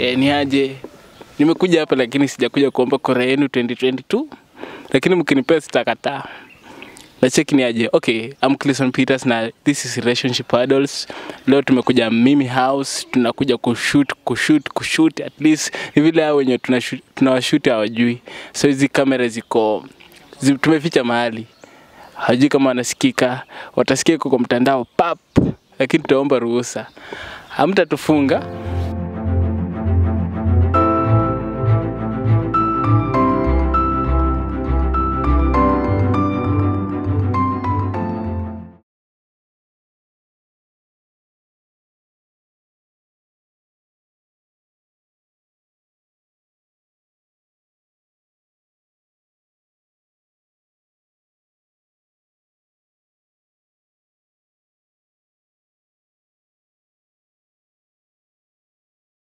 Ni aje? Nimekuja hapa lakini sijakuja kuomba kura yenu 2022. Lakini mkinipea sitakataa. Na check ni aje. Okay, I'm Clayson Peters na this is Relationship Adults. Leo tumekuja Mimi House, tunakuja kushoot at least ni vile hao wenye tunawashoot hawajui. So hizi kamera tumeficha mahali. Hajui kama wanasikika, watasikia kwa mtandao pap, lakini tutaomba ruhusa. Hamtatufunga.